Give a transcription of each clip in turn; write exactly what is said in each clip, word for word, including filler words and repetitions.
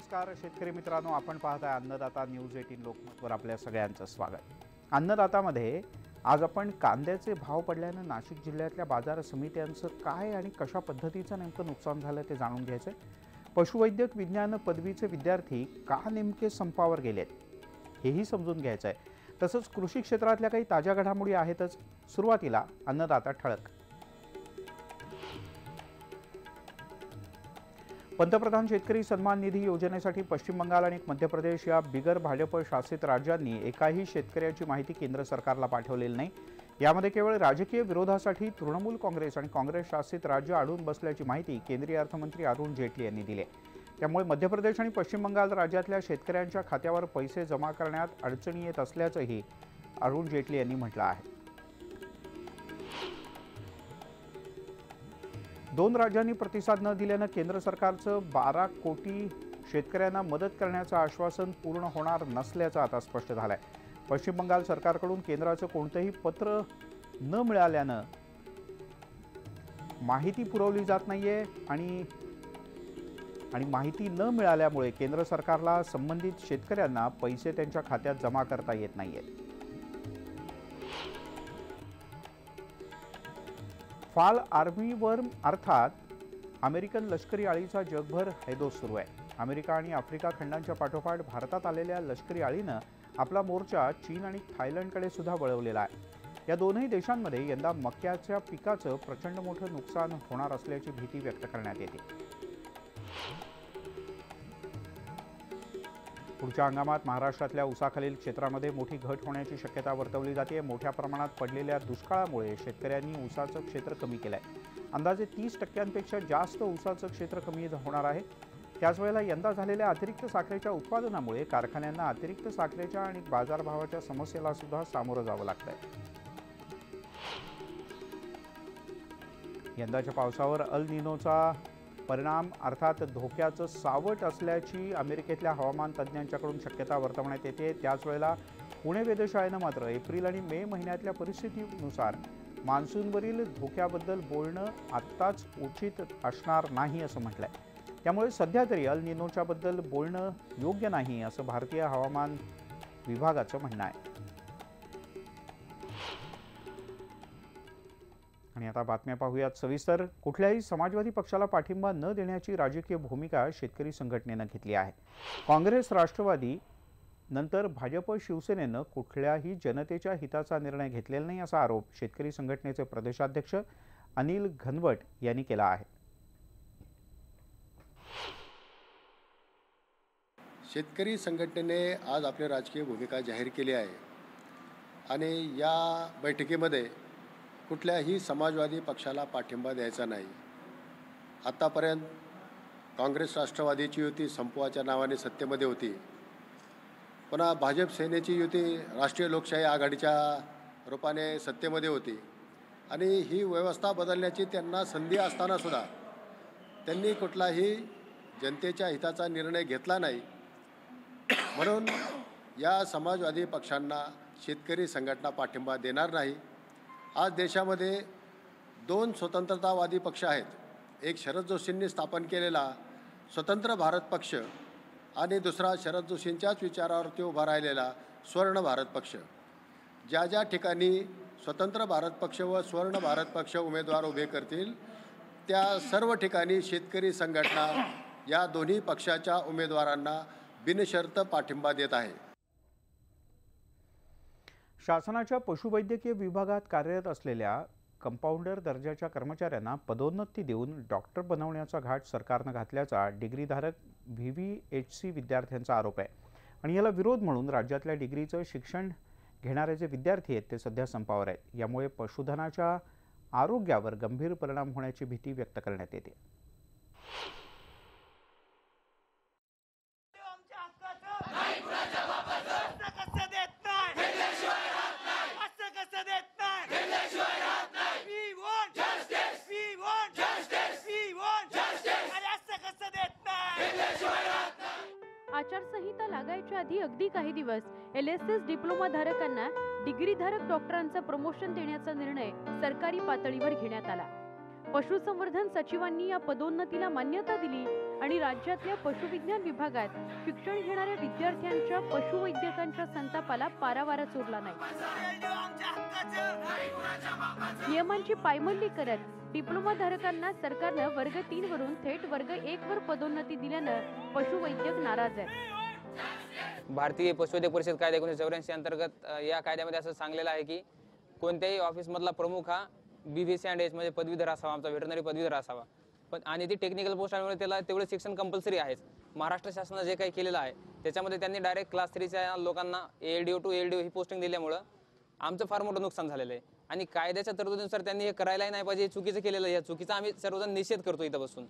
नमस्कार शेतकरी मित्रांनो, आपण पाहताय अन्नदाता न्यूज अठरा लोकमतवर आपल्या सगळ्यांचं स्वागत। अन्नदातामध्ये आज आपण कांद्याचे भाव पडल्याने नाशिक जिल्ह्यातल्या बाजार समित्यांचं काय आणि कशा पद्धतीचं नेमकं नुकसान झालं ते जाणून घ्यायचं। पशुवैद्यक विज्ञान पदवीचे विद्यार्थी का नेमके संपावर गेलेत हेही समजून घ्यायचं आहे। तसंच कृषी क्षेत्रातल्या काही ताज्या घडामोडी आहेतच। सुरुवातीला अन्नदाता ठळक। पंतप्रधान शेतकरी सन्मान निधी योजनेसाठी पश्चिम बंगाल आणि मध्य प्रदेश या बिगर भाजप शासित राज्यांनी एकाही शेतकऱ्याची माहिती केंद्र सरकारला पाठवलेली नाही। यामध्ये केवळ राजकीय विरोधासाठी तृणमूल काँग्रेस आणि काँग्रेस शासित राज्य अडून बसल्याची माहिती केंद्रीय अर्थमंत्री अरुण जेटली यांनी दिली आहे। त्यामुळे मध्य प्रदेश आणि पश्चिम बंगाल राज्यातल्या शेतकऱ्यांच्या खात्यावर पैसे जमा करण्यात अडचणी येत असल्याचंही अरुण जेटली यांनी म्हटलं आहे। दोन राज्यांनी प्रतिसाद न दिल्यानं केंद्र सरकारचं बारा कोटी शेतकऱ्यांना मदत करण्याचं आश्वासन पूर्ण होणार नसल्याचं आता स्पष्ट झालंय। पश्चिम बंगाल सरकारकडून केंद्राचं कोणतंही पत्र न मिळाल्यानं माहिती पुरवली जात नाहीये आणि आणि माहिती न मिळाल्यामुळे केंद्र सरकारला संबंधित शेतकऱ्यांना पैसे त्यांच्या खात्यात जमा करता येत नाहीये। फाल आर्मी वर्म अर्थात अमेरिकन लष्करी अळीचा जगभर हैदोस सुरू आहे। अमेरिका आणि आफ्रिका खंडांच्या पाठोपाठ भारतात आलेल्या लष्करी अळीनं आपला मोर्चा चीन आणि थायलंडकडे सुद्धा वळवलेला आहे। या दोनही देशांमध्ये यंदा मक्याच्या पिकाचं प्रचंड मोठं नुकसान होणार असल्याची भीती व्यक्त करण्यात येते। पुढच्या हंगामात महाराष्ट्रातल्या ऊसाखालील क्षेत्रामध्ये मोठी घट होण्याची शक्यता वर्तवली जाते। मोठ्या प्रमाणात पडलेल्या दुष्काळामुळे शेतकऱ्यांनी ऊसाचं क्षेत्र कमी केलंय। अंदाजे तीस टक्क्यांपेक्षा जास्त ऊसाचं क्षेत्र कमी होणार आहे। त्याच वेळेला यंदा झालेल्या अतिरिक्त साखरेच्या उत्पादनामुळे कारखान्यांना अतिरिक्त साखरेच्या आणि बाजारभावाच्या समस्येला सुद्धा सामोरं जावं लागतंय। यंदाच्या पावसावर अल निनोचा परिणाम अर्थात धोक्याचं सावट असल्याची अमेरिकेतल्या हवामान तज्ज्ञांच्याकडून शक्यता वर्तवण्यात येते। त्याच वेळेला पुणे वेधशाळेनं मात्र एप्रिल आणि मे महिन्यातल्या परिस्थितीनुसार मान्सूनवरील धोक्याबद्दल बोलणं आत्ताच उचित असणार नाही असं म्हटलंय। त्यामुळे सध्या तरी अल निनोच्या बद्दल बोलणं योग्य नाही असं भारतीय हवामान विभागाचं म्हणणं आहे। आणि आता बातम्या पाहूयात सविस्तर। कुठल्याही समाजवादी पक्षाला पाठिंबा न देण्याची राजकीय भूमिका शेतकरी संघटनेनं घेतली आहे। काँग्रेस राष्ट्रवादी नंतर भाजप शिवसेनेनं कुठल्याही जनतेच्या हिताचा निर्णय घेतलेला नाही असा आरोप शेतकरी संघटनेचे प्रदेशाध्यक्ष अनिल घनवट यांनी केला आहे। शेतकरी संघटनेने आज आपली राजकीय भूमिका जाहीर केली आहे आणि या बैठकीमध्ये कुठल्याही समाजवादी पक्षाला पाठिंबा द्यायचा नाही। आतापर्यंत काँग्रेस राष्ट्रवादीची युती संपवाच्या नावाने सत्तेमध्ये होती, पुन्हा भाजप सेनेची युती राष्ट्रीय लोकशाही आघाडीच्या रूपाने सत्तेमध्ये होती आणि ही व्यवस्था बदलण्याची त्यांना संधी असताना सुद्धा त्यांनी कुठलाही जनतेच्या हिताचा निर्णय घेतला नाही। म्हणून या समाजवादी पक्षांना शेतकरी संघटना पाठिंबा देणार नाही। आज देशामध्ये दोन स्वतंत्रतावादी पक्ष आहेत। एक शरद जोशींनी स्थापन केलेला स्वतंत्र भारत पक्ष आणि दुसरा शरद जोशींच्याच विचारावरती उभा राहिलेला स्वर्ण भारत पक्ष। ज्या ज्या ठिकाणी स्वतंत्र भारत पक्ष व स्वर्ण भारत पक्ष उमेदवार उभे करतील त्या सर्व ठिकाणी शेतकरी संघटना या दोन्ही पक्षाच्या उमेदवारांना बिनशर्त पाठिंबा देत आहे। शासनाच्या पशुवैद्यकीय विभागात कार्यरत असलेल्या कंपाऊंडर दर्जाच्या कर्मचाऱ्यांना पदोन्नती देऊन डॉक्टर बनवण्याचा घाट सरकारनं घातल्याचा डिग्रीधारक व्ही व्ही एच सी विद्यार्थ्यांचा आरोप आहे। आणि याला विरोध म्हणून राज्यातल्या डिग्रीचं शिक्षण घेणारे जे विद्यार्थी आहेत ते सध्या संपावर आहेत। यामुळे पशुधनाच्या आरोग्यावर गंभीर परिणाम होण्याची भीती व्यक्त करण्यात येते। आचारसंहिता लागायच्या आधी अगदी काही दिवस एल एस एस डिप्लोमा धारकांना डिग्रीधारक डॉक्टरांचं प्रमोशन देण्याचा निर्णय सरकारी पातळीवर घेण्यात आला। पशुसंवर्धन सचिवांनी या पदोन्नतीला मान्यता दिली आणि राज्यातल्या पशुविज्ञान विभागात शिक्षण घेणाऱ्या विद्यार्थ्यांच्या पशुवैद्यकांच्या संतापाला पारावारच उरला नाही। नियमांची पायमल्ली करत डिप्लोमा धारकांना सरकारनं वर्ग तीन वरून थेट वर्ग एक वर पदोन्नती दिल्यानं पशुवैद्यक नाराज आहेत। भारतीय पशुवैद्यक परिषद कायदा एकोणीसशे चौऱ्याऐंशी अंतर्गत या कायद्यामध्ये असं सांगलेलं आहे की कोणत्याही ऑफिसमधला प्रमुख हा B V C and H म्हणजे पदवीधर असावा, आमचा व्हेटरनरी पदवीधर असावा, पण आणि ती टेक्निकल पोस्ट असल्यामुळे त्याला तेवढे शिक्षण कंपल्सरी आहेच। महाराष्ट्र शासनाने जे काही केलेलं आहे त्याच्यामध्ये त्यांनी डायरेक्ट क्लास थ्रीच्या लोकांना A L D O two A L D O ही पोस्टिंग दिल्यामुळं आमचं फार मोठं नुकसान झालेलं आहे आणि कायद्याच्या तरतुदीनुसार त्यांनी हे करायलाही नाही पाहिजे, चुकीचं केलेलं आहे। या चुकीचा आम्ही सर्वजण निषेध करतो इथं बसून।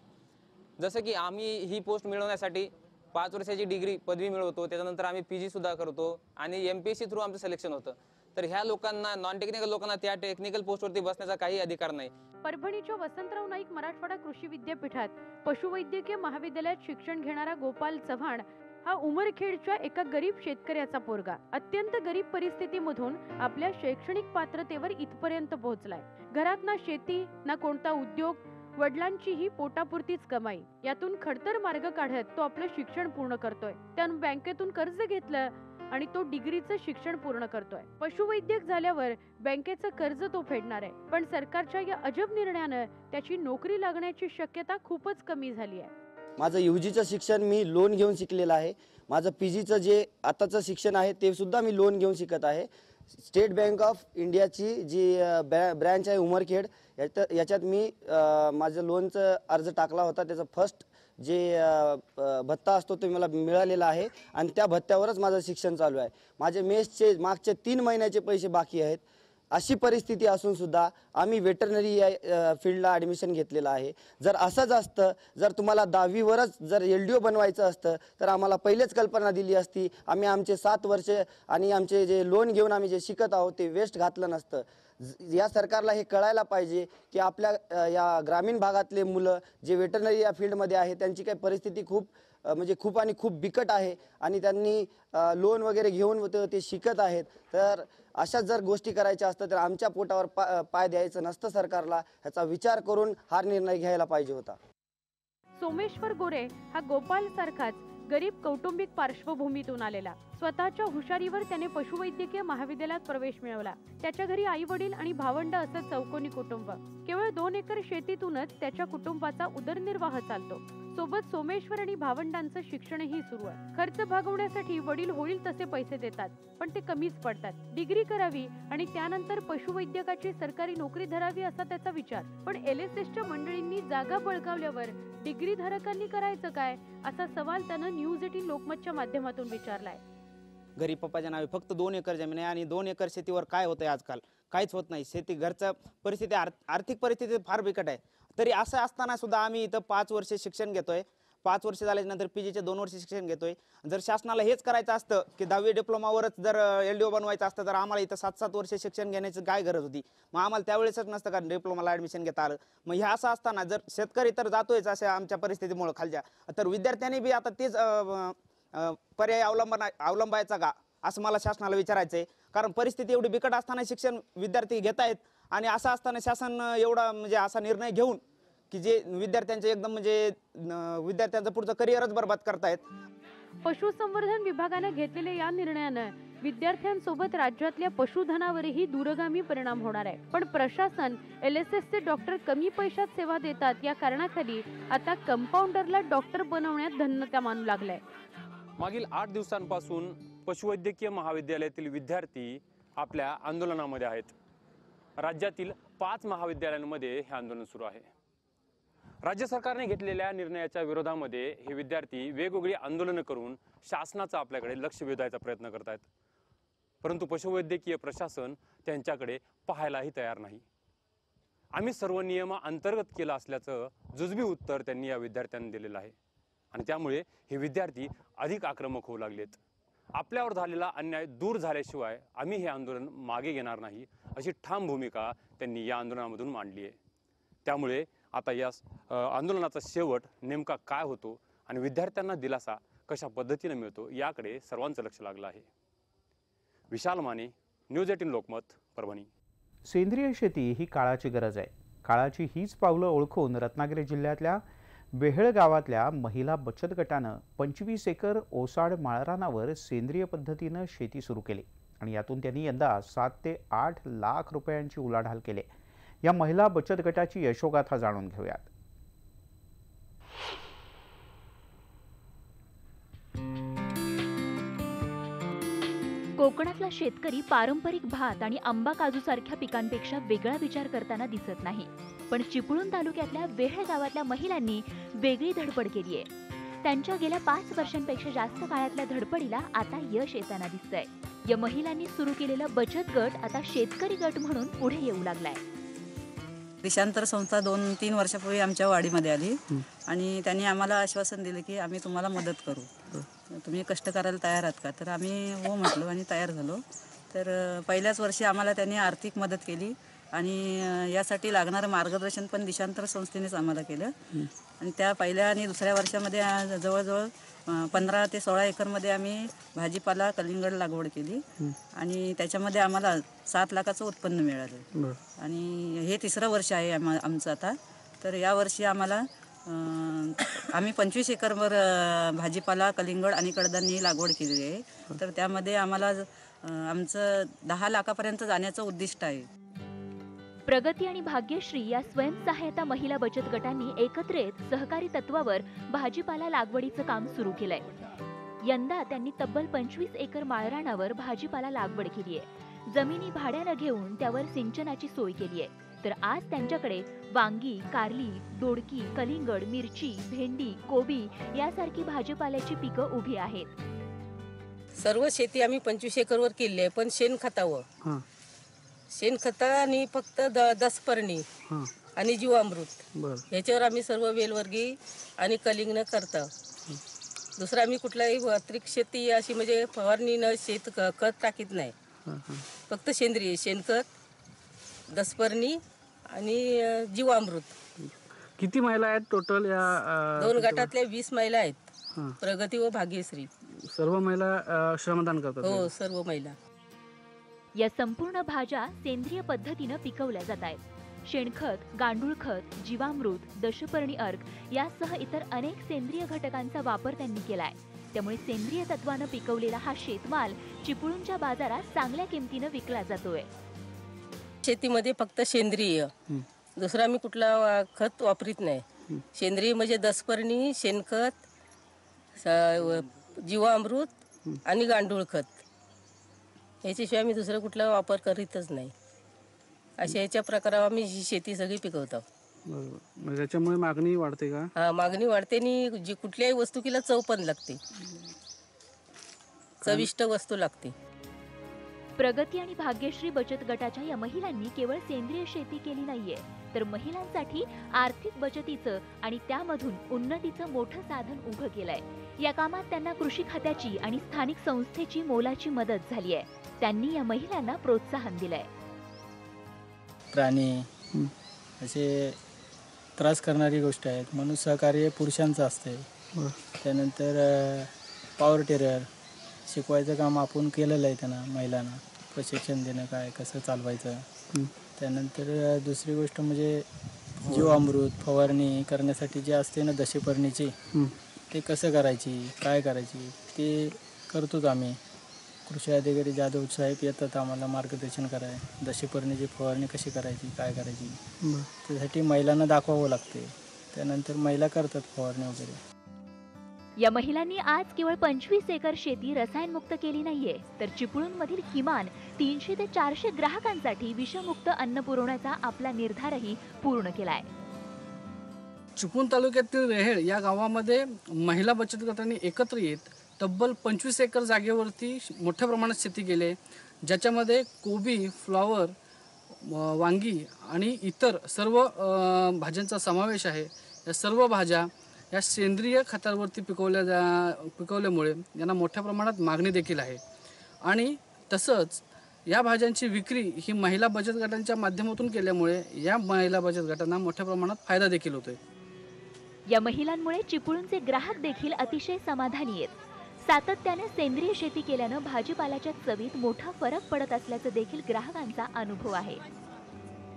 जसं की आम्ही ही पोस्ट मिळवण्यासाठी पाच वर्षाची डिग्री पदवी मिळवतो, त्याच्यानंतर आम्ही पी जी सुद्धा करतो आणि M P S C through आमचं सिलेक्शन होतं, तर ह्या लोकांना नॉन टेक्निकल लोकांना त्या टेक्निकल पोस्टवरती बसण्याचा काही अधिकार नाही। परभणीच्या वसंतराव नाईक मराठवाडा कृषी विद्यापीठात पशुवैद्यकीय महाविद्यालयात शिक्षण घेणारा गोपाल चव्हाण हा उमरखेडच्या एका गरीब शेतकऱ्याचा पोरगा अत्यंत गरीब परिस्थितीमधून आपल्या शैक्षणिक पात्रतेवर इथपर्यंत पोहोचलाय। घरात ना शेती ना कोणता उद्योग, वडिलांची ही पोटापुरतीच कमाई, यातून खडतर मार्ग काढत तो आपलं शिक्षण पूर्ण करतोय। त्यानं बँकेतून कर्ज घेतलं आणि तो डिग्रीचं शिक्षण पूर्ण करतोय। पशुवैद्यक झाल्यावर बँकेचं कर्ज तो फेडणार आहे, पण सरकारच्या या अजब निर्णयानं त्याची नोकरी लागण्याची शक्यता खूपच कमी झाली आहे। माझं यूजीचं शिक्षण मी लोन घेऊन शिकलेलं आहे। माझं पीजीचं जे आताचं शिक्षण आहे ते सुद्धा मी लोन घेऊन शिकत आहे। स्टेट बँक ऑफ इंडियाची जी ब्रँच आहे उमरखेड याच्यात मी माझं लोनचं अर्ज टाकला होता। त्याचं फर्स्ट जे भत्ता असतो ते मला मिळालेला आहे आणि त्या भत्त्यावरच माझं शिक्षण चालू आहे। माझे मेसचे मागचे तीन महिन्याचे पैसे बाकी आहेत। अशी परिस्थिती असून सुद्धा आम्ही वेटरनरी या फील्डला ॲडमिशन घेतलेलं आहे। जर असंच असतं, जर तुम्हाला दहावीवरच जर एल डी ओ बनवायचं असतं तर आम्हाला पहिलेच कल्पना दिली असती, आम्ही आमचे सात वर्ष आणि आमचे जे लोन घेऊन आम्ही जे शिकत आहोत ते वेस्ट घातलं नसतं। या सरकारला हे कळायला पाहिजे की आपल्या या ग्रामीण भागातले मुलं जे वेटरनरी या फील्डमध्ये आहे त्यांची काही परिस्थिती खूप म्हणजे खूप आणि खूप बिकट आहे आणि त्यांनी लोन वगैरे घेऊन ते शिकत आहेत। तर अशा जर गोष्टी करायच्या असतं तर आमच्या पोटावर पा पाय द्यायचं नसतं सरकारला। ह्याचा विचार करून हा निर्णय घ्यायला पाहिजे होता। सोमेश्वर गोरे हा गोपाल सारखाच गरीब कौटुंबिक पार्श्वभूमीतून आलेला, स्वतःच्या हुशारीवर त्याने पशुवैद्यकीय महाविद्यालयात प्रवेश मिळवला। त्याच्या घरी आई वडील आणि भावंड असं चौकोनी कुटुंब, केवळ दोन एकर शेतीतूनच त्याच्या कुटुंबाचा उदरनिर्वाह चालतो। सोबत सोमेश्वर आणि भावंडांचं शिक्षणही सुरू आहे। खर्च भागवण्यासाठी वडील होईल तसे पैसे देतात, पण ते कमीच पडतात। डिग्री करावी आणि त्यानंतर पशुवैद्यकाची सरकारी नोकरी धरावी असा त्याचा विचार, पण एल एस एसच्या मंडळींनी जागा बळकावल्यावर डिग्री धारकांनी करायचं काय असा सवाल त्यानं न्यूज अठरा लोकमतच्या माध्यमातून विचारलाय। घरी पप्पाच्या नावे फक्त दोन एकर जमीन आहे आणि दोन एकर शेतीवर काय होतंय आजकाल? काहीच होत नाही। शेती घरचं परिस्थिती आर्थिक परिस्थिती फार बिकट आहे। तरी असं असताना सुद्धा आम्ही इथं पाच वर्ष शिक्षण घेतोय। पाच वर्ष झाल्यानंतर पीजीचे दोन वर्ष शिक्षण घेतोय। जर शासनाला हेच करायचं असतं की दहावी डिप्लोमावरच जर एल डी ओ बनवायचं असतं तर आम्हाला इथं सात सात वर्ष शिक्षण घेण्याची काय गरज होती? मग आम्हाला त्यावेळेसच नसतं का डिप्लोमाला ॲडमिशन घेता आलं? मग हे असं असताना जर शेतकरी तर जातोयच अशा आमच्या परिस्थितीमुळे खालच्या, तर विद्यार्थ्यांनी बी आता तेच पर्याय अवलंबना अवलंबायचा का असं मला शासनाला विचारायचं आहे। कारण परिस्थिती एवढी बिकट असताना शिक्षण विद्यार्थी घेत आहेत आणि असं असताना शासन एवढा म्हणजे असा निर्णय घेऊन की जे विद्यार्थ्यांचे एकदम म्हणजे विद्यार्थ्यांचं पुढचं करिअरच बरबाद करतायत। पशुसंवर्धन विभागाने घेतलेल्या या निर्णयानं विद्यार्थ्यांसोबत राज्यातल्या पशुधनावरही दूरगामी परिणाम होणार आहे। पण प्रशासन एल एस एसचे डॉक्टर कमी पैशात सेवा देतात या कारणाखाली आता कंपाऊंडरला डॉक्टर बनवण्यात धन्यता मानू लागलाय। मागील आठ दिवसांपासून पशुवैद्यकीय महाविद्यालयातील विद्यार्थी आपल्या आंदोलनामध्ये आहेत। राज्यातील पाच महाविद्यालयांमध्ये हे आंदोलन सुरू आहे। राज्य सरकारने घेतलेल्या निर्णयाच्या विरोधामध्ये हे विद्यार्थी वेगवेगळी आंदोलनं करून शासनाचं आपल्याकडे लक्ष वेधायचा प्रयत्न करत आहेत, परंतु पशुवैद्यकीय प्रशासन त्यांच्याकडे पाहायलाही तयार नाही। आम्ही सर्व नियमांतर्गत केलं असल्याचं जुजबी उत्तर त्यांनी या विद्यार्थ्यांनी दिलेलं आहे आणि त्यामुळे हे विद्यार्थी अधिक आक्रमक होऊ लागलेत। आपल्यावर झालेला अन्याय दूर झाल्याशिवाय आम्ही हे आंदोलन मागे घेणार नाही अशी ठाम भूमिका त्यांनी या आंदोलनामधून मांडली आहे। त्यामुळे आता या आंदोलनाचा शेवट नेमका काय होतो आणि विद्यार्थ्यांना दिलासा कशा पद्धतीने मिळतो याकडे सर्वांचं लक्ष लागलं आहे। विशाल माने, न्यूज अठरा लोकमत, परभणी। सेंद्रिय शेती ही काळाची गरज आहे। काळाची हीच पावलं ओळखून रत्नागिरी जिल्ह्यातल्या बेहळ गावातल्या महिला बचत गटानं पंचवीस एकर ओसाड माळरानावर सेंद्रिय पद्धतीनं शेती सुरू केली आणि यातून त्यांनी यंदा सात ते आठ लाख रुपयांची उलाढाल केली। या महिला बचत गटाची यशोगाथा जाणून घेऊयात। कोकणातला शेतकरी पारंपरिक भात आणि आंबा काजू सारख्या पिकांपेक्षा वेगळा विचार करताना दिसत नाही, पण चिपळूण तालुक्यातल्या बेहळ गावातल्या महिलांनी वेगळी धडपड केली आहे। त्यांच्या गेल्या पाच वर्षांपेक्षा जास्त काळातल्या धडपडीला आता यश येताना दिसतंय। या महिलांनी सुरू केलेला बचत गट आता शेतकरी गट म्हणून पुढे येऊ लागलाय। देशांतर संस्था दोन तीन वर्षापूर्वी आमच्या वाडीमध्ये आली आणि त्यांनी आम्हाला आश्वासन दिले की आम्ही तुम्हाला मदत करू, तुम्ही कष्ट करायला तयार आहात का? तर आम्ही हो म्हटलो आणि तयार झालो। तर पहिल्याच वर्षी आम्हाला त्यांनी आर्थिक मदत केली आणि यासाठी लागणारं मार्गदर्शन पण देशांतर संस्थेनेच आम्हाला केलं आणि त्या पहिल्या आणि दुसऱ्या वर्षामध्ये जवळजवळ पंधरा ते सोळा एकरमध्ये आम्ही भाजीपाला कलिंगड लागवड केली आणि त्याच्यामध्ये आम्हाला सात लाखाचं उत्पन्न मिळालं आणि हे तिसरं वर्ष आहे आमचं आता। तर यावर्षी आम्हाला आम्ही पंचवीस एकरवर भाजीपाला कलिंगड आणि कडधान्य लागवड केलेली आहे। तर त्यामध्ये आम्हाला आमचं दहा लाखापर्यंत जाण्याचं उद्दिष्ट आहे। प्रगती आणि भाग्यश्री या स्वयंसहायता महिला बचत गटांनी एकत्रित सहकारी तत्वावर भाजीपाला लागवडीचं काम सुरू केलंय। यंदा त्यांनी तब्बल पंचवीस एकर माळरानावर भाजीपाला लागवड केली आहे। जमिनी भाड्यानं घेऊन त्यावर सिंचनाची सोय केली आहे। तर आज त्यांच्याकडे वांगी, कारली, दोडकी, कलिंगड, मिरची, भेंडी, कोबी यासारखी भाजीपाल्याची पिकं उभी आहेत। सर्व शेती आम्ही पंचवीस एकरवर केली आहे, पण शेणखतावर शेणखत आणि फक्त दसपर्णी आणि जीवामृत याच्यावर आम्ही सर्व वेलवर्गी आणि कलिंगण करतो। दुसरं आम्ही कुठलाही अतिरिक्त शेती अशी म्हणजे फवारणी न शेत खत टाकीत नाही, फक्त सेंद्रिय शेणखत, दसपर्णी आणि जीवामृत। किती महिला आहेत टोटल या दोन गटातल्या वीस महिला आहेत, प्रगती व भाग्यश्री। सर्व महिला श्रमदान करतात? हो, सर्व महिला। या संपूर्ण भाज्या सेंद्रिय पद्धतीनं पिकवल्या जात आहेत। शेणखत, गांडूळ खत, जीवामृत, दशपर्णी अर्क यासह इतर अनेक सेंद्रिय घटकांचा वापर त्यांनी केलाय। त्यामुळे सेंद्रिय तत्वानं पिकवलेला हा शेतमाल चिपळूणच्या बाजारात चांगल्या किमतीनं विकला जातोय। शेतीमध्ये फक्त सेंद्रिय, दुसरा आम्ही कुठला खत वापरीत नाही। सेंद्रिय म्हणजे दसपर्णी, शेणखत, जीवामृत आणि गांडूळ खत, याच्याशिवाय आम्ही दुसरा कुठला वापर करीतच नाही। अशा याच्या प्रकारावर आम्ही ही शेती सगळी पिकवतो। बरोबर, त्याच्यामुळे मागणी वाढते का? हा, मागणी वाढते आणि जी कुठल्याही वस्तू केला चव पण लागते, चविष्ट वस्तू लागते। प्रगती आणि भाग्यश्री बचत गटाच्या या महिलांनी केवळ सेंद्रिय शेती केली नाहीये, तर महिलांसाठी आर्थिक बचतीचं आणि त्यामधून उन्नतीचं मोठं साधन उभं केलंय। या कामात त्यांना कृषी खात्याची आणि स्थानिक संस्थेची मोलाची मदत झाली आहे। त्यांनी या महिलांना प्रोत्साहन दिलंय। प्राणी असे त्रास करणारी गोष्ट आहेत म्हणून सहकार्य पुरुषांचं असते। त्यानंतर पॉवर टेरर शिकवायचं काम आपण केलेलं आहे, त्यांना महिलांना प्रशिक्षण देणं, काय कसं चालवायचं। त्यानंतर दुसरी गोष्ट म्हणजे जीवामृत फवारणी करण्यासाठी जे असते ना दशपर्णीची, ते कसं करायची, काय करायची ते करतोच आम्ही। कृषी अधिकारी जाधव साहेब येतात आम्हाला मार्गदर्शन कराय, दशपर्णीची फवारणी कशी करायची, काय करायची, त्यासाठी महिलांना दाखवावं लागते। त्यानंतर महिला करतात फवारणी वगैरे। या महिलांनी आज केवळ पंचवीस एकर शेती रसायनमुक्त केली नाहीये, तर चिपळूणमधील किमान तीनशे ते चारशे ग्राहकांसाठी विषमुक्त अन्न पुरवण्याचा आपला निर्धारही पूर्ण केलाय। चिपळूण तालुक्यातील रेहेळ या गावामध्ये महिला बचत गटांनी एकत्र येत तब्बल पंचवीस एकर जागेवरती मोठ्या प्रमाणात शेती केली, ज्याच्यामध्ये कोबी, फ्लॉवर, वांगी आणि इतर सर्व भाज्यांचा समावेश आहे। या सर्व भाज्या या सेंद्रिय खतावरती पिकवल्या जा पिकवल्यामुळे यांना मोठ्या प्रमाणात मागणी देखील आहे आणि तसंच या भाज्यांची विक्री ही महिला बचत गटांच्या माध्यमातून केल्यामुळे या महिला बचत गटांना मोठ्या प्रमाणात फायदा देखील होतोय। या महिलांमुळे चिपळूणचे ग्राहक देखील अतिशय समाधानी आहेत। सातत्याने सेंद्रिय शेती केल्यानं भाजीपाल्याच्या चवीत मोठा फरक पडत असल्याचं देखील ग्राहकांचा अनुभव आहे।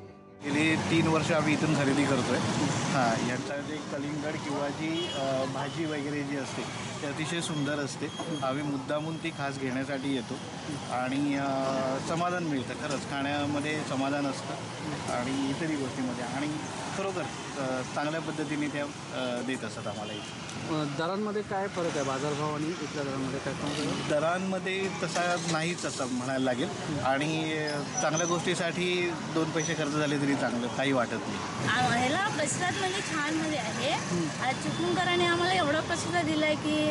गेली तीन वर्ष आम्ही इथून खरेदी करतोय. हां, यांचा जे कलिंगड किंवा जी अ, भाजी वगैरे जी असते ती अतिशय सुंदर असते. आम्ही मुद्दामून ती खास घेण्यासाठी येतो आणि अ, समाधान मिळतं. खरंच खाण्यामध्ये समाधान असतं आणि इतरही गोष्टीमध्ये आणि खरोखर अ, चांगल्या पद्धतीने त्या अ, देत असतात आम्हाला इथे. दरांमध्ये काय फरक आहे बाजारभाव आणि इथल्या दरांमध्ये काय फरक आहे? दरांमध्ये तसा नाहीच असं म्हणायला लागेल आणि चांगल्या गोष्टीसाठी दोन पैसे खर्च झाले तरी चांगलं, काही वाटत नाही. ह्याला प्रतिसाद म्हणजे छान मध्ये आहे. आज चिपळूणकरांनी आम्हाला एवढा प्रतिसाद दिला आहे की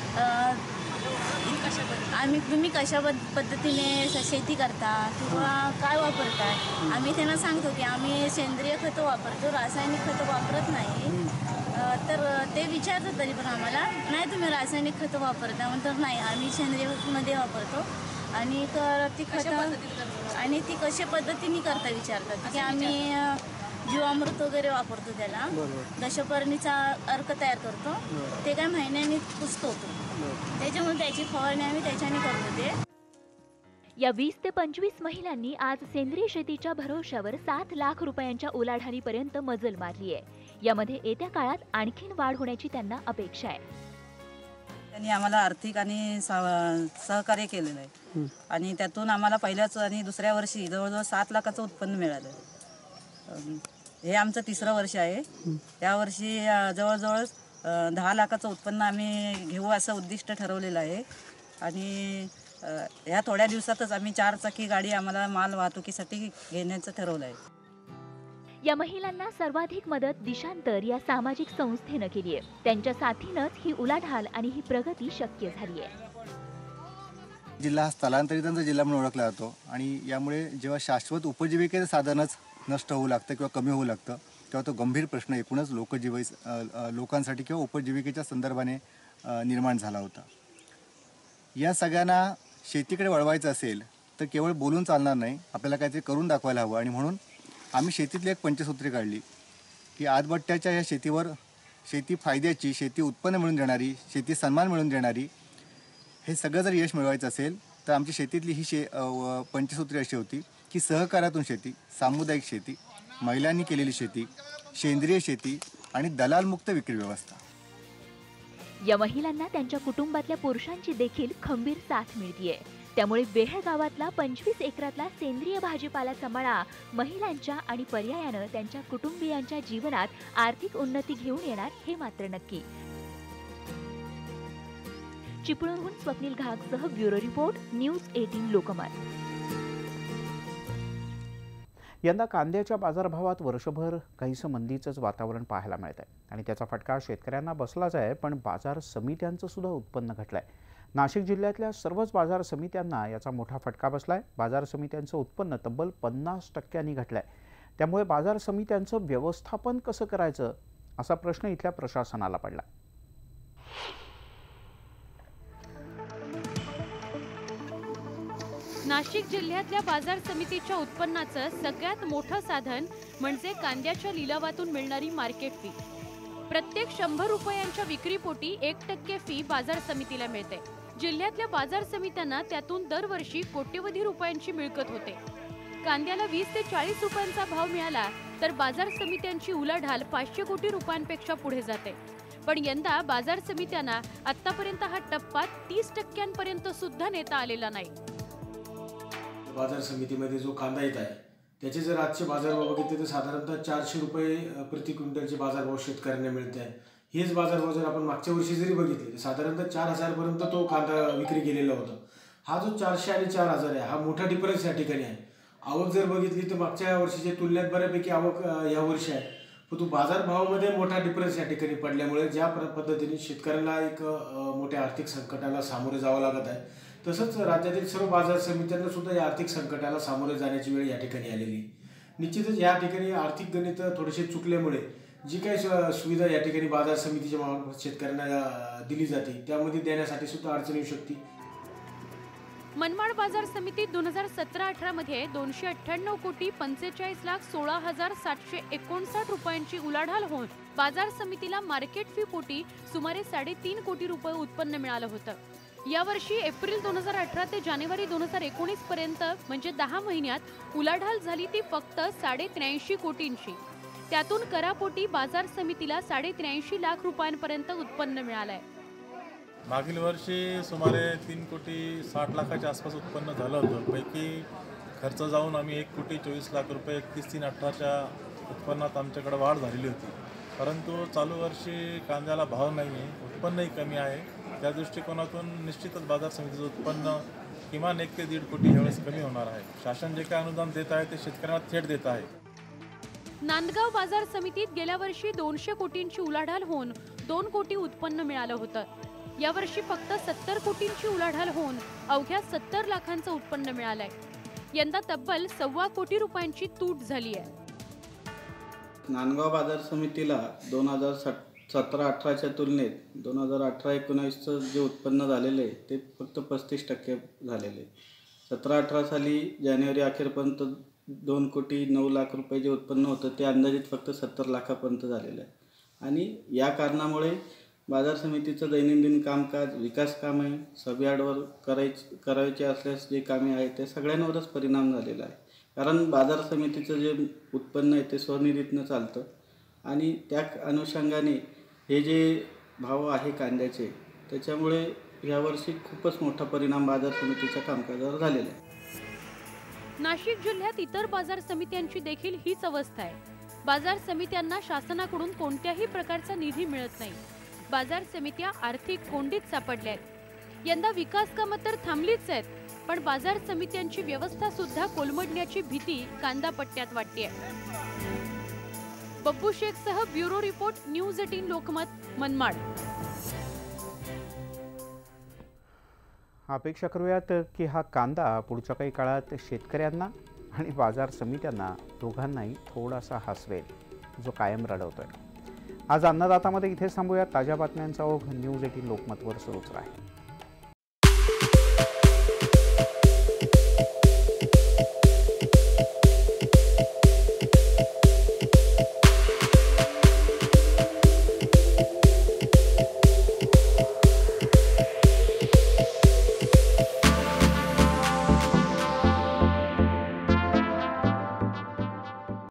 आम्ही तुम्ही कशा पद्धतीने शेती करता किंवा काय वापरताय. आम्ही त्यांना सांगतो की आम्ही सेंद्रिय खतं वापरतो, रासायनिक खतं वापरत नाही. तर ते विचारतात तरी पण आम्हाला, नाही तुम्ही रासायनिक खतं वापरता म्हणतात नाही आम्ही सेंद्रियमध्ये वापरतो. आणि ती खतं आणि ती कशा पद्धतीने करता विचारतात की आम्ही जीवामृत वगैरे वापरतो, त्याला दशपर्णीचा अर्क तयार करतो, ते काय महिन्याने पुसतो त्याच्यामुळे त्याची फवारणी आम्ही त्याच्याने करतो. ते या वीस ते पंचवीस महिलांनी आज सेंद्रिय शेतीच्या भरोश्यावर सात लाख रुपयांच्या उलाढालीपर्यंत मजल मारली आहे. यामध्ये येत्या काळात आणखीन वाढ होण्याची त्यांना अपेक्षा आहे. त्यांनी आम्हाला आर्थिक आणि सहकार्य केलेलं आहे आणि त्यातून आम्हाला पहिल्याच आणि दुसऱ्या वर्षी जवळजवळ सात लाखाचं उत्पन्न मिळालं. हे आमचं तिसरं वर्ष आहे. यावर्षी जवळजवळ दहा लाखाचं उत्पन्न आम्ही घेऊ असं उद्दिष्ट ठरवलेलं आहे आणि ह्या थोड्या दिवसातच आम्ही चार चाकी गाडी आम्हाला माल वाहतुकीसाठी घेण्याचं ठरवलं आहे. या महिलांना सर्वाधिक मदत दिशांतर या सामाजिक संस्थेनं केली आहे. त्यांच्या साथीनंच ही उलाढाल आणि ही प्रगती शक्य झाली आहे. जिल्हा हा स्थलांतरितांचा जिल्हा म्हणून ओळखला जातो आणि यामुळे जेव्हा शाश्वत उपजीविकेचं साधनच नष्ट होऊ लागतं किंवा कमी होऊ लागतं तेव्हा तो गंभीर प्रश्न एकूणच लोकजीवी लोकांसाठी किंवा उपजीविकेच्या संदर्भाने निर्माण झाला होता. या सगळ्यांना शेतीकडे वळवायचं असेल तर केवळ बोलून चालणार नाही, आपल्याला काहीतरी करून दाखवायला हवं. आणि म्हणून आम्ही शेतीतली एक पंचसूत्री काढली की आजबट्ट्याच्या या शेतीवर शेती फायद्याची, शेती उत्पन्न मिळवून देणारी, शेती सन्मान मिळवून देणारी, हे सगळं जर यश मिळवायचं असेल तर आमची शेतीतली ही शे पंचसूत्री अशी होती की सहकार्यातून शेती, सामुदायिक शेती, महिलांनी केलेली शेती, सेंद्रिय शेती आणि दलालमुक्त विक्री व्यवस्था. या महिलांना त्यांच्या कुटुंबातल्या पुरुषांची देखील खंबीर साथ मिळतीये. त्यामुळे वेहेळ गावातला पंचवीस एकरातला सेंद्रिय भाजीपाल्याचा मळा महिलांच्या आणि पर्यायानं त्यांच्या कुटुंबियांच्या जीवनात आर्थिक उन्नती घेऊन येणार हे मात्र नक्की. चिपळूणहून स्वप्नील घागसह ब्युरो रिपोर्ट, न्यूज अठरा लोकमत. यंदा कांद्याच्या बाजारभावात वर्षभर काहीसं मंदीचंच वातावरण पाहायला मिळत आहे आणि त्याचा फटका शेतकऱ्यांना बसलाच आहे. पण बाजार समित्यांचं सुद्धा उत्पन्न घटलंय. नाशिक जिल्ह्यातल्या सर्वच बाजार समित्यांना याचा मोठा फटका बसलाय. बाजार समित्यांचं उत्पन्न तब्बल पन्नास टक्क्यांनी घटलंय. त्यामुळे बाजार समित्यांचं व्यवस्थापन कसं करायचं असा प्रश्न इथल्या प्रशासनाला पडला. नाशिक जिल्ह्यातल्या बाजार समितीच्या उत्पन्नाचं सगळ्यात मोठं साधन म्हणजे कांद्याच्या लिलावातून मिळणारी मार्केट फी. प्रत्येक शंभर रुपयांच्या विक्रीपोटी एक टक्के फी बाजार समितीला मिळते. जिल्ह्यातल्या बाजार समित्यांना त्यातून दरवर्षी कोट्यवधी रुपयांची मिळकत होते. कांद्याला वीस ते चाळीस रुपयांचा भाव मिळाला तर बाजार समित्यांची उलाढाल पाचशे कोटी रुपयांपेक्षा पुढे जाते. पण यंदा बाजार समित्यांना आतापर्यंत हा टप्पा तीस टक्क्यांपर्यंत सुद्धा नेता आलेला नाही. बाजार समितीमध्ये जो कांदा येत आहे त्याचे जर आजचे बाजारभाव बघितले तर साधारणतः चारशे रुपये प्रति क्विंटलचे बाजारभाव शेतकऱ्यांना मिळत आहे. हेच बाजारभाव जर आपण मागच्या वर्षी जरी बघितले तर साधारणतः चार हजारपर्यंत तो कांदा विक्री केलेला होता. हा जो चारशे आणि चार हजार आहे हा मोठा डिफरन्स या ठिकाणी आहे. आवक जर बघितली तर मागच्या वर्षीच्या तुलनेत बऱ्यापैकी आवक या वर्षी आहे. पण तो बाजारभावामध्ये मोठा डिफरन्स या ठिकाणी पडल्यामुळे ज्या पद्धतीने शेतकऱ्यांना एक मोठ्या आर्थिक संकटाला सामोरे जावं लागत आहे तसंच राज्यातील सर्व बाजार समित्यांना सुद्धा या आर्थिक संकटाला सामोरे जाण्याची वेळ या ठिकाणी आलेली. निश्चितच या ठिकाणी आर्थिक गणित थोडेसे चुकल्यामुळे जी काही सुविधा या ठिकाणी बाजार समितीच्या मार्फत शेतकऱ्यांना दिली जाते त्यामध्ये देण्यासाठी सुद्धा अडचण येऊ शकते. मनमाड बाजार समितीत दोन हजार सतरा अठरा मध्ये दोनशे अठ्ठ्याण्णव कोटी पंचेचाळीस लाख सोळा हजार सातशे एकोणसाठ रुपयांची उलाढाल होऊन बाजार समितीला मार्केट फी पोटी सुमारे साडेतीन कोटी रुपये उत्पन्न मिळालं होतं. यावर्षी एप्रिल दोन हजार अठरा ते जानेवारी दोन हजार एकोणीस पर्यंत म्हणजे दहा महिन्यात उलाढाल झाली ती फक्त साडे त्र्याऐंशी कोटींची. त्यातून करापोटी बाजार समितीला साडे त्र्याऐंशी लाख रुपयांपर्यंत उत्पन्न मिळालंय. मागील वर्षी सुमारे तीन कोटी साठ लाखाच्या आसपास उत्पन्न झालं होतं. पैकी खर्च जाऊन आम्ही एक कोटी चोवीस लाख रुपये एकतीस तीन अठराच्या उत्पन्नात आमच्याकडे वाढ झालेली होती. परंतु चालू वर्षी कांद्याला भाव नाही आहे, उत्पन्नही कमी आहे. त्या दृष्टिकोनातून निश्चितच बाजार समितीचं उत्पन्न किमान एक ते दीड कोटी यावेळेस कमी होणार आहे. शासन जे काय अनुदान देत आहे ते शेतकऱ्यांना थेट देत आहे. नांदगाव बाजार समितीत गेल्या वर्षी दोनशे कोटींची उलाढाल होऊन दोन कोटी उत्पन्न मिळालं होतं. यावर्षी फक्त सत्तर कोटींची उलाढाल होऊन अवघ्या सत्तर लाखांचं उत्पन्न मिळालंय. यंदा तब्बल सव्वा कोटी रुपयांची तूट झाली आहे. नांदगाव बाजार समितीला दोन हजार सतरा अठराच्या तुलनेत दोन हजार अठरा एकोणावीसचं जे उत्पन्न झालेलं आहे ते फक्त पस्तीस टक्के झालेले आहे. सतरा अठरा साली जानेवारी अखेरपर्यंत दोन कोटी नऊ लाख रुपये जे उत्पन्न होतं ते अंदाजित फक्त सत्तर लाखापर्यंत झालेलं आहे. आणि या कारणामुळे बाजार समितीचं दैनंदिन कामकाज, विकास कामे, सबयार्डवर करायची करायचे असल्यास जे कामे आहेत ते सगळ्यांवरच परिणाम झालेला आहे. कारण बाजार समितीचं जे उत्पन्न आहे ते स्वनिधीतनं चालतं आणि त्या अनुषंगाने हे जे भाव आहे कांद्याचे त्याच्यामुळे यावर्षी खूपच मोठा परिणाम बाजार समितीच्या कामकाजावर झालेला आहे. नाशिक जिल्ह्यात इतर बाजार समित्यांची देखील हीच अवस्था आहे. बाजार समित्यांना शासनाकडून कोणत्याही प्रकारचा निधी मिळत नाही. बाजार समित्या आर्थिक कोंडीत सापडल्या आहेत. यंदा विकास कामं तर थांबलीच आहेत, पण बाजार समित्यांची व्यवस्था सुद्धा कोलमडण्याची भीती कांदा पट्ट्यात वाटते. बब्बू शेख सह ब्युरो रिपोर्ट, न्यूज अठरा लोकमत, मनमाड. अपेक्षा करूयात की हा कांदा पुढच्या काही काळात शेतकऱ्यांना आणि बाजार समित्यांना दोघांनाही थोडासा हसवेल, जो कायम रडवतोय. आज अन्नदातामध्ये इथे थांबूया. ताज्या बातम्यांचा ओघ न्यूज अठरा लोकमतवर सुरूच राहील.